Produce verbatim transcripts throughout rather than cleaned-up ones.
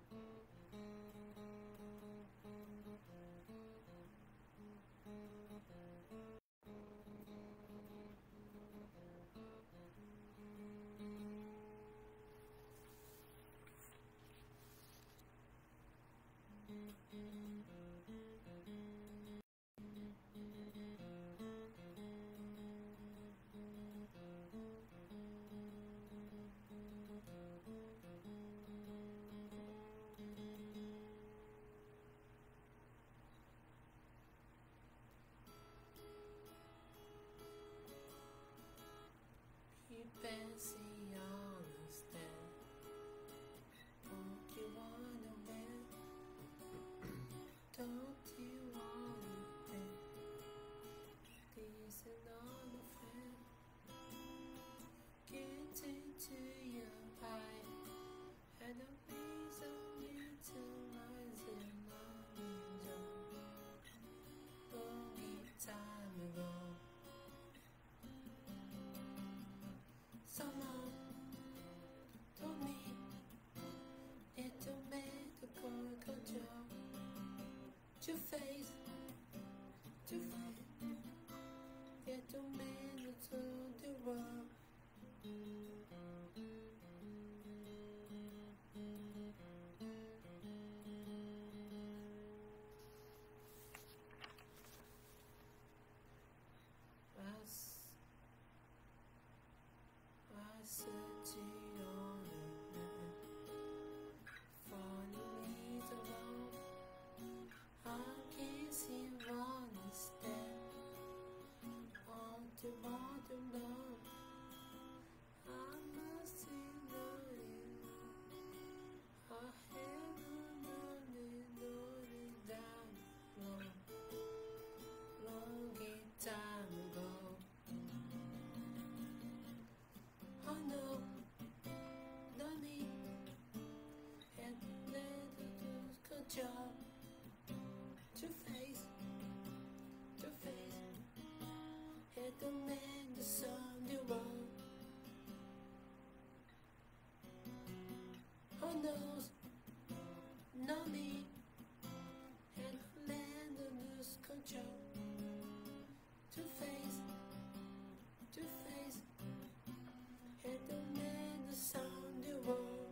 Fancy understand what you wanna wear. Don't you wanna be this another friend? Get into your eye and the reason utilizing my long time ago. Someone told me it's a medical control to face, to face, it's a man to the world. I searching on the night, finally alone. I can't seem to understand all the bottom down. I must be learning. I haven't learned it down long, long time ago. Oh no, not me, and let it control. To face, to face, had the man the sun the world. Oh no, not me, and let it lose control. To face, to face. Had the man the sound the world.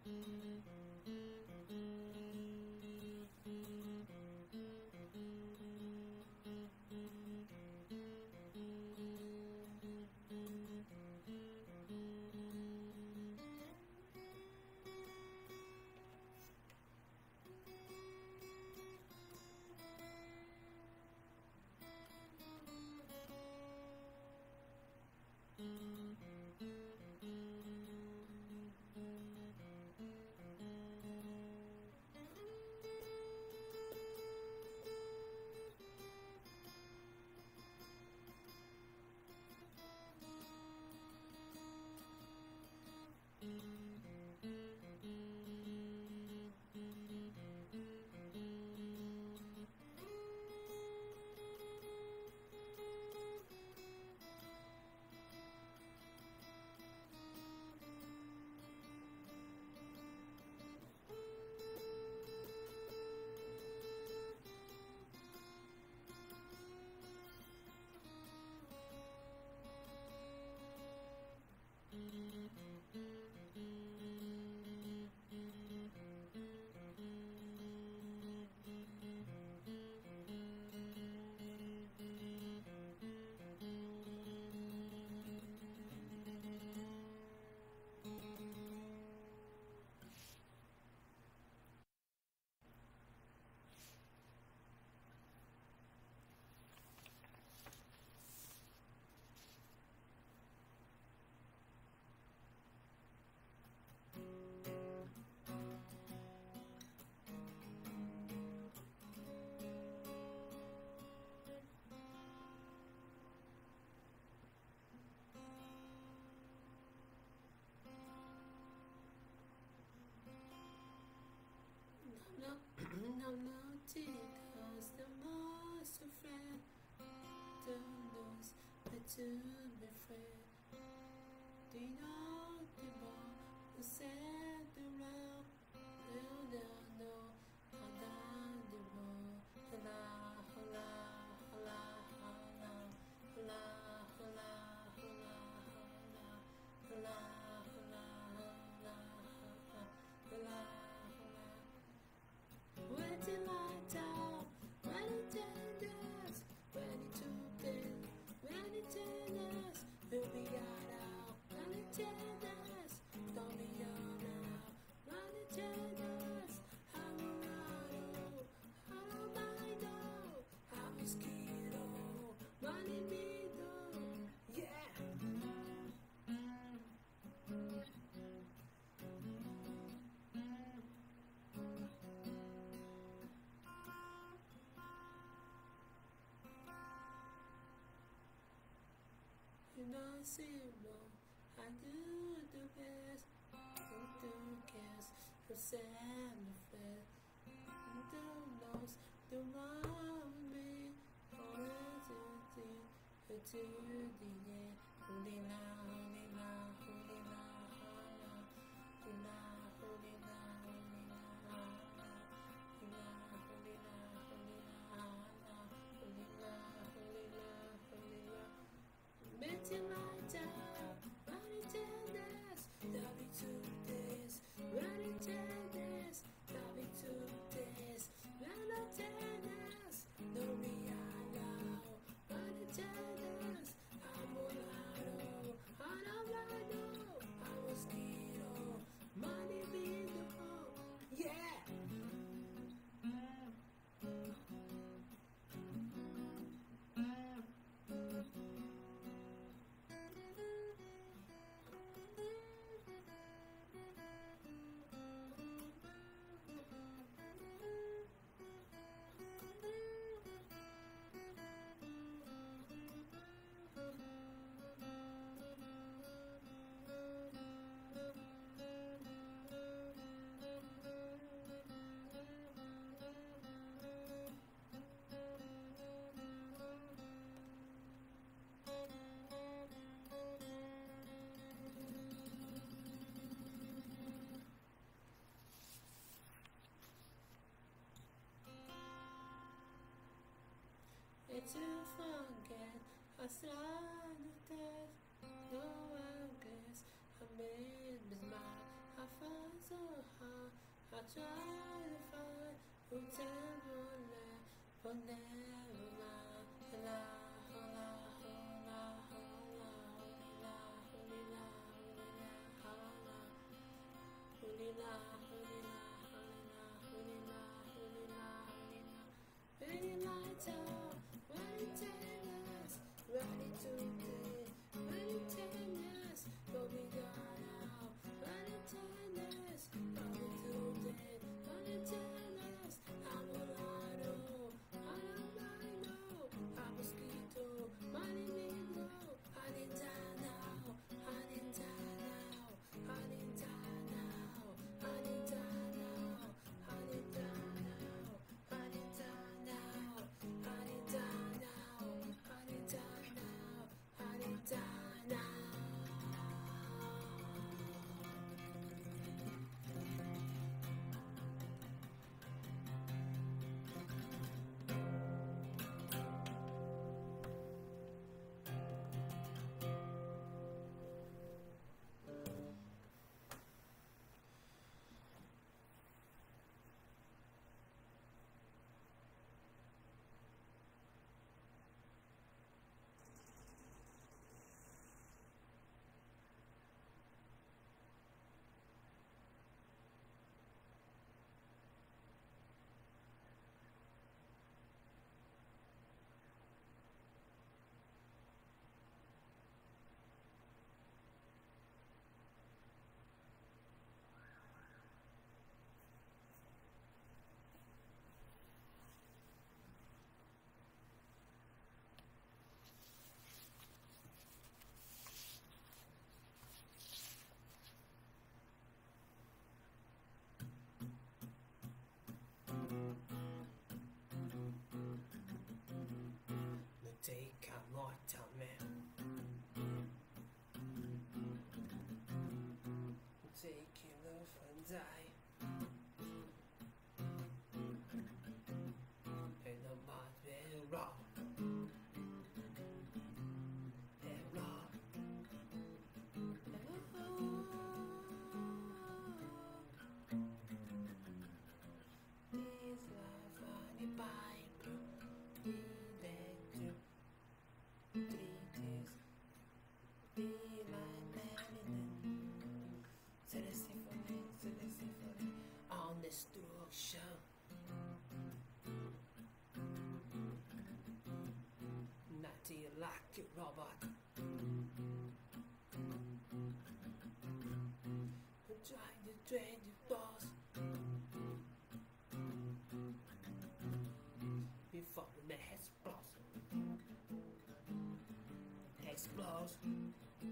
No, no, no, because the most afraid the knows but to be afraid. Do you know the ball the set around? No, no. zero. I do the best. Who do cares? Who send the fed? Who knows? Do love me? All the things who do the end. Holy la, holy la, holy la, holy la, holy la, holy la, holy la, holy la, holy la, holy la, holy la, holy la. Meeting like that, ready to dance, loving to this, ready to dance, loving to this, ready to dance, no me allow, ready to dance, I'm all out of, I don't know, I was kiddo, money being the home, yeah. It's to forget I started to death. No one guess I made me smile. I fight so hard. I try to find who tell me that, but never mind. La la la la la holy la holy la holy la holy la holy la holy la holy la holy la lights out. Ready to dance, ready to dance, ready to dance, go be gone now. Ready to dance, ready to dance, ready to dance. I'm a lotto, I'm a rhino, I'm a mosquito, money negro. I need time now, I need time now, I need time now, I need time now, I need time now, I need time now, I need time. Take a more time, taking love and die, and the mind will wrong, and wrong, this life funny Bible, in the three days, be my man, Celestine for me, Celestine for me, on destruction. Natty like a robot, trying to drain the boss before the head explodes. Explodes.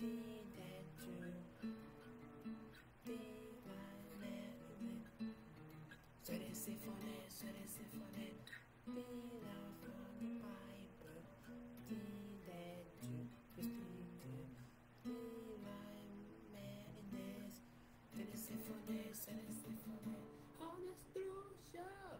that you be my man. Suele symphony, suele symphony, be love from the Bible. Did that you used to be my man in this. Suele symphony, suele symphony, honest true show.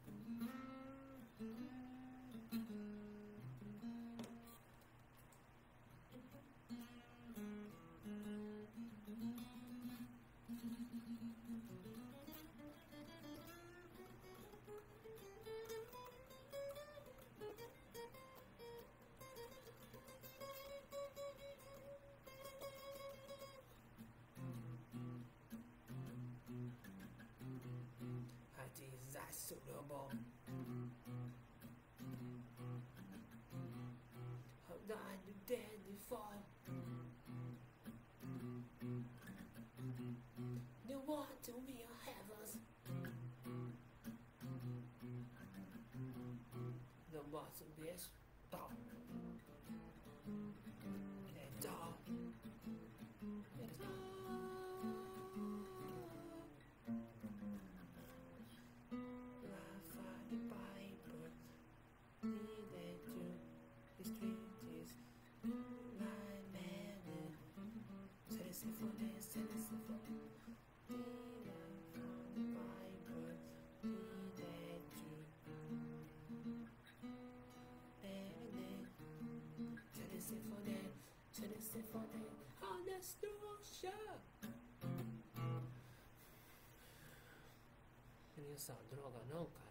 Suitable. How died the dead before? The one to me or heavens. The bottom bitch. Dog. And dog. And dog. Honest show. 皆さんどなたかなんか